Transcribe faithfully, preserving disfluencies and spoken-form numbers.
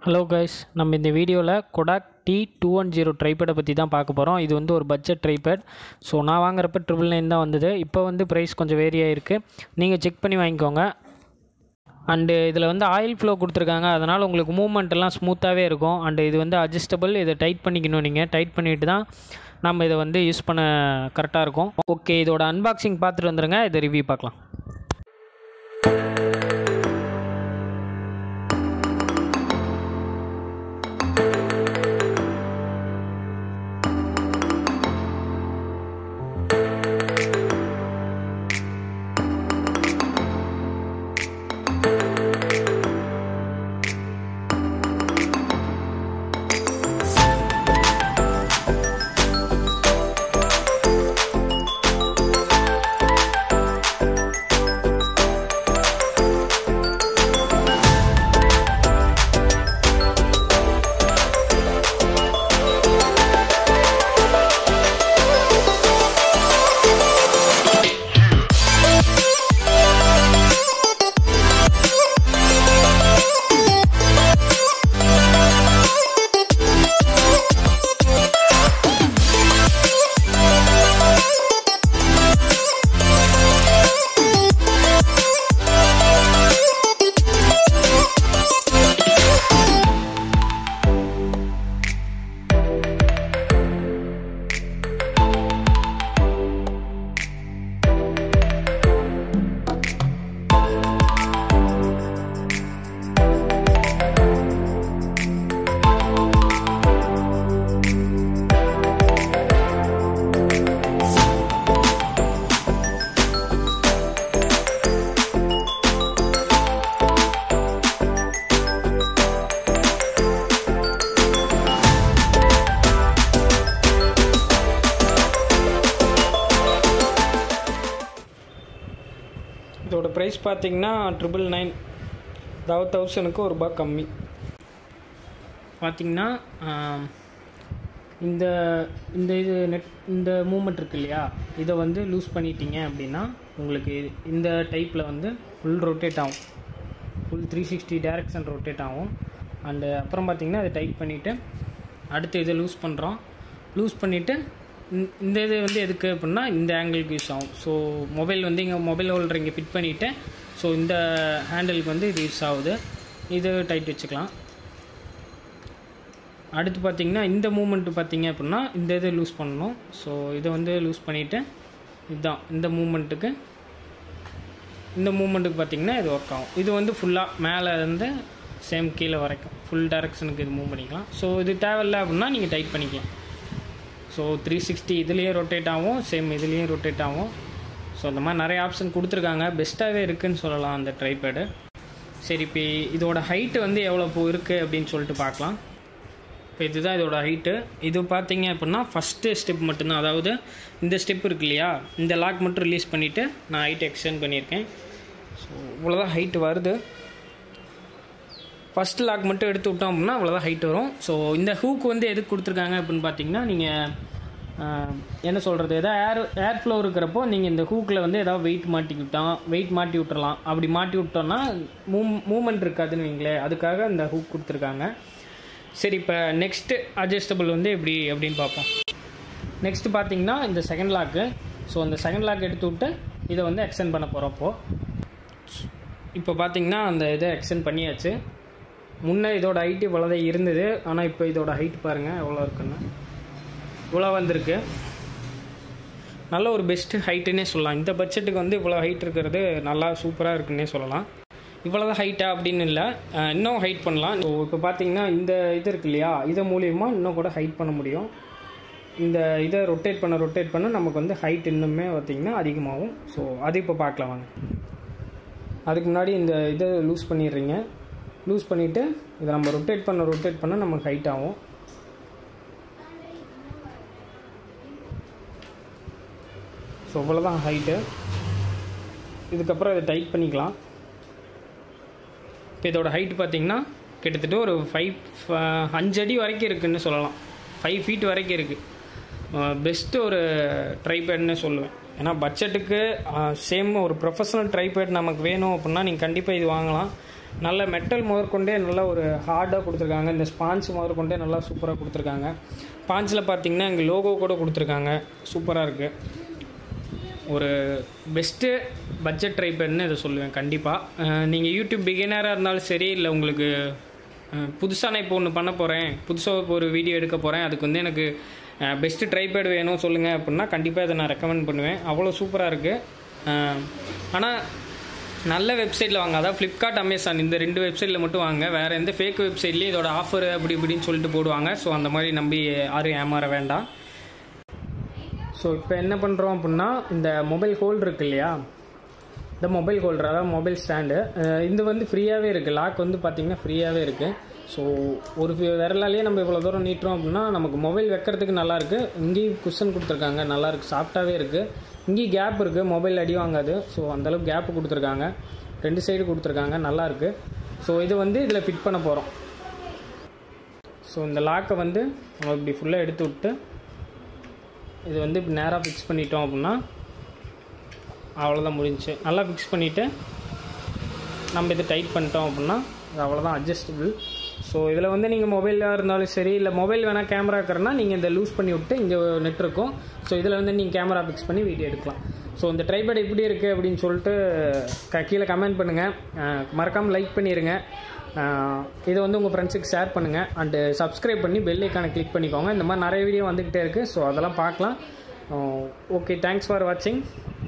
Hello guys, நம்ம இந்த வீடியோவில் Kodak T two one zero ட்ரைபேடை பற்றி தான் பார்க்க போகிறோம். இது வந்து ஒரு பட்ஜெட் ட்ரைபேட். ஸோ நான் வாங்குறப்ப ட்ரிபிள் நைன் தான் வந்தது. இப்போ வந்து ப்ரைஸ் கொஞ்சம் வேரி ஆகிருக்கு, நீங்கள் செக் பண்ணி வாங்கிக்கோங்க. அண்டு இதில் வந்து ஆயில் ஃப்ளோ கொடுத்துருக்காங்க, அதனால் உங்களுக்கு மூவ்மெண்ட் எல்லாம் ஸ்மூத்தாகவே இருக்கும். அண்டு இது வந்து அட்ஜஸ்டபிள், இதை டைட் பண்ணிக்கணும். நீங்கள் டைட் பண்ணிவிட்டு தான் நம்ம இதை வந்து யூஸ் பண்ண கரெக்டாக இருக்கும். ஓகே, இதோட அன்பாக்சிங் பார்த்துட்டு வந்துடுங்க, இதை ரிவ்யூ பார்க்கலாம். இதோட ப்ரைஸ் பார்த்தீங்கன்னா ட்ரிபிள் நைன், அதாவது தௌசண்ட்க்கு ஒரு ரூபா கம்மி. பார்த்தீங்கன்னா இந்த இந்த இது நெட் இந்த மூமெண்ட் இருக்கு இல்லையா, இதை வந்து லூஸ் பண்ணிட்டீங்க அப்படின்னா உங்களுக்கு இந்த டைப்பில் வந்து ஃபுல் ரொட்டேட் ஆகும், full three sixty direction rotate ஆகும். அண்டு அப்புறம் பார்த்திங்கன்னா அதை டைட் பண்ணிவிட்டு அடுத்து இதை லூஸ் பண்ணுறோம். லூஸ் பண்ணிவிட்டு இந்த இது வந்து எதுக்கு அப்படின்னா இந்த ஆங்கிளுக்கு யூஸ் ஆகும். ஸோ மொபைல் வந்து இங்கே மொபைல் ஹோல்டர் இங்கே ஃபிட் பண்ணிவிட்டு ஸோ இந்த ஹேண்டிலுக்கு வந்து இது யூஸ் ஆகுது. இது டைட் வச்சுக்கலாம். அடுத்து பார்த்திங்கன்னா இந்த மூமெண்ட்டு பார்த்திங்க அப்படின்னா இந்த இதை லூஸ் பண்ணணும். ஸோ இதை வந்து லூஸ் பண்ணிவிட்டு இதுதான் இந்த மூமெண்ட்டுக்கு இந்த மூமெண்ட்டுக்கு பார்த்திங்கன்னா இது ஒர்க் ஆகும். இது வந்து ஃபுல்லாக மேலே இருந்து சேம் கீழே வரைக்கும் ஃபுல் டைரக்ஷனுக்கு இது மூவ் பண்ணிக்கலாம். ஸோ இது தேவையில்லை அப்படின்னா நீங்கள் டைட் பண்ணிக்கலாம். ஸோ த்ரீ சிக்ஸ்டி இதுலேயே ரொட்டேட் ஆகும், சேம் இதுலேயும் ரொட்டேட் ஆகும். ஸோ அந்த மாதிரி நிறைய ஆப்ஷன் கொடுத்துருக்காங்க, பெஸ்ட்டாகவே இருக்குதுன்னு சொல்லலாம் அந்த ட்ரைபேடு. சரி, இப்போ இதோட ஹைட்டு வந்து எவ்வளோ இப்போ இருக்குது அப்படின்னு சொல்லிட்டு பார்க்கலாம். இப்போ இதுதான் இதோட ஹைட்டு. இது பார்த்தீங்க அப்படின்னா ஃபஸ்ட்டு ஸ்டெப் மட்டும்தான், அதாவது இந்த ஸ்டெப் இருக்கு இல்லையா, இந்த லாக் மட்டும் ரிலீஸ் பண்ணிவிட்டு நான் ஹைட் எக்ஸ்டெண்ட் பண்ணியிருக்கேன். ஸோ இவ்வளோதான் ஹைட்டு வருது. ஃபஸ்ட்டு லாக் மட்டும் எடுத்து விட்டோம் அப்படின்னா அவ்வளோதான் ஹைட் வரும். ஸோ இந்த ஹூக் வந்து எதுக்கு கொடுத்துருக்காங்க அப்படின்னு பார்த்தீங்கன்னா, நீங்கள் என்ன சொல்கிறது, எதாவது ஏர் ஏர் ஃப்ளோ இருக்கிறப்போ நீங்கள் இந்த ஹூக்கில் வந்து எதாவது வெயிட் மாட்டி விட்டோம் வெயிட் மாட்டி விட்டுறலாம். அப்படி மாட்டி விட்டோன்னா மூவ் மூவ்மெண்ட் இருக்காதுன்னு வைங்களேன், அதுக்காக இந்த ஹூக் கொடுத்துருக்காங்க. சரி, இப்போ நெக்ஸ்ட்டு அட்ஜஸ்டபிள் வந்து எப்படி அப்படின்னு பார்ப்போம். நெக்ஸ்ட்டு பார்த்தீங்கன்னா இந்த செகண்ட் லாக்கு. ஸோ அந்த செகண்ட் லாக் எடுத்து விட்டு இதை வந்து எக்ஸ்டெண்ட் பண்ண போகிறப்போ இப்போ பார்த்தீங்கன்னா அந்த இதை எக்ஸ்டெண்ட் பண்ணியாச்சு. முன்னே இதோட ஹைட்டு இவ்வளோதான் இருந்தது, ஆனால் இப்போ இதோட ஹைட் பாருங்கள் எவ்வளோ இருக்குன்னு, இவ்வளோ வந்திருக்கு. நல்ல ஒரு பெஸ்ட்டு ஹைட்டுன்னே சொல்லலாம். இந்த பட்ஜெட்டுக்கு வந்து இவ்வளோ ஹைட் இருக்கிறது நல்லா சூப்பராக இருக்குன்னே சொல்லலாம். இவ்வளோதான் ஹைட்டா அப்படின்னு இல்லை, இன்னும் ஹைட் பண்ணலாம். ஸோ இப்போ பார்த்தீங்கன்னா இந்த இது இருக்கு இல்லையா, இதை மூலியமாக இன்னும் கூட ஹைட் பண்ண முடியும். இந்த இதை ரொட்டேட் பண்ண ரொட்டேட் பண்ண நமக்கு வந்து ஹைட் இன்னுமே பார்த்திங்கன்னா அதிகமாகும். ஸோ அது இப்போ பார்க்கலாம் வாங்க. அதுக்கு முன்னாடி இந்த இதை லூஸ் பண்ணிடுறீங்க. லூஸ் பண்ணிவிட்டு இதை நம்ம ரொட்டேட் பண்ண ரொட்டேட் பண்ண நமக்கு ஹைட் ஆகும். ஸோ இவ்வளோதான் ஹைட்டு. இதுக்கப்புறம் இதை டைட் பண்ணிக்கலாம். இப்போ இதோட ஹைட்டு பார்த்திங்கன்னா கிட்டத்தட்ட ஒரு ஃபைவ் அஞ்சு அடி வரைக்கும் இருக்குதுன்னு சொல்லலாம், ஃபைவ் ஃபீட் வரைக்கும் இருக்குது. பெஸ்ட்டு ஒரு ட்ரைபேட்னு சொல்லுவேன். ஏன்னா பட்ஜெட்டுக்கு சேம் ஒரு ப்ரொஃபஷனல் ட்ரைபேட் நமக்கு வேணும் அப்படின்னா நீங்கள் கண்டிப்பாக இது வாங்கலாம். நல்ல மெட்டல் முதற்கொண்டே நல்லா ஒரு ஹார்டாக கொடுத்துருக்காங்க. இந்த ஸ்பான்ஸ் முதற்கொண்டே நல்லா சூப்பராக கொடுத்துருக்காங்க. ஸ்பான்ஸில் பார்த்தீங்கன்னா எங்கள் லோகோ கூட கொடுத்துருக்காங்க. சூப்பராக இருக்குது. ஒரு பெஸ்ட்டு பட்ஜெட் ட்ரைபேட்னு இதை சொல்லுவேன் கண்டிப்பாக. நீங்கள் யூடியூப் பிகினராக இருந்தாலும் சரி, இல்லை உங்களுக்கு புதுசாக நான் இப்போ ஒன்று பண்ண போகிறேன், புதுசாக இப்போ ஒரு வீடியோ எடுக்க போகிறேன், அதுக்கு வந்து எனக்கு பெஸ்ட்டு ட்ரைபேட் வேணும் சொல்லுங்கள் அப்படின்னா கண்டிப்பாக இதை நான் ரெக்கமெண்ட் பண்ணுவேன். அவ்வளோ சூப்பராக இருக்குது. ஆனால் நல்ல வெப்சைட்டில் வாங்க. அதாவது ஃப்ளிப்கார்ட், அமேசான் இந்த ரெண்டு வெப்சைட்டில் மட்டும் வாங்க. வேறு எந்த ஃபேக் வெப்சைட்லேயும் இதோட ஆஃபர் அப்படி இப்படின்னு சொல்லிட்டு போடுவாங்க. ஸோ அந்த மாதிரி நம்பி யாரும் ஏமாற வேண்டாம். ஸோ இப்போ என்ன பண்ணுறோம் அப்படின்னா, இந்த மொபைல் ஹோல்டர் இருக்கு இல்லையா, இந்த மொபைல் ஹோல்டர் அதாவது மொபைல் ஸ்டாண்டு, இது வந்து ஃப்ரீயாகவே இருக்குது. லாக் வந்து பார்த்திங்கன்னா ஃப்ரீயாகவே இருக்குது. ஸோ ஒரு விரலாலேயே நம்ம இவ்வளோ தூரம் நீட்டுறோம் அப்படின்னா நமக்கு மொபைல் வைக்கிறதுக்கு நல்லாயிருக்கு. இங்கேயும் குஷன் கொடுத்துருக்காங்க, நல்லாயிருக்கு, சாஃப்டாகவே இருக்குது. இங்கேயும் கேப் இருக்குது, மொபைல் அடி வாங்காது. ஸோ அந்தளவுக்கு கேப்பு கொடுத்துருக்காங்க, ரெண்டு சைடு கொடுத்துருக்காங்க, நல்லாயிருக்கு. ஸோ இது வந்து இதில் ஃபிட் பண்ண போகிறோம். ஸோ இந்த லாக்கை வந்து நம்ம இப்படி ஃபுல்லாக எடுத்து விட்டு இது வந்து இப்படி நேராக ஃபிக்ஸ் பண்ணிட்டோம் அப்படின்னா அவ்வளோதான், முடிஞ்சிச்சு. நல்லா ஃபிக்ஸ் பண்ணிவிட்டு நம்ம இது டைட் பண்ணிட்டோம் அப்படின்னா அது அவ்வளோதான், அட்ஜஸ்டபிள். ஸோ இதில் வந்து நீங்கள் மொபைலாக இருந்தாலும் சரி, இல்லை மொபைல் வேணால் கேமரா இருக்கிறனா நீங்கள் இந்த லூஸ் பண்ணி விட்டு இங்கே நெட் இருக்கும். ஸோ இதில் வந்து நீங்கள் கேமரா ஃபிக்ஸ் பண்ணி வீடியோ எடுக்கலாம். ஸோ இந்த ட்ரைபேட் எப்படி இருக்குது அப்படின்னு சொல்லிட்டு க கீழே கமெண்ட் பண்ணுங்கள். மறக்காமல் லைக் பண்ணிடுங்க. இதை வந்து உங்கள் ஃப்ரெண்ட்ஸுக்கு ஷேர் பண்ணுங்கள். அண்டு சப்ஸ்கிரைப் பண்ணி பெல் ஐக்கானை கிளிக் பண்ணிக்கோங்க. இந்த மாதிரி நிறைய வீடியோ வந்துக்கிட்டே இருக்குது. ஸோ அதெல்லாம் பார்க்கலாம். ஓகே, தேங்க்ஸ் ஃபார் வாட்சிங்.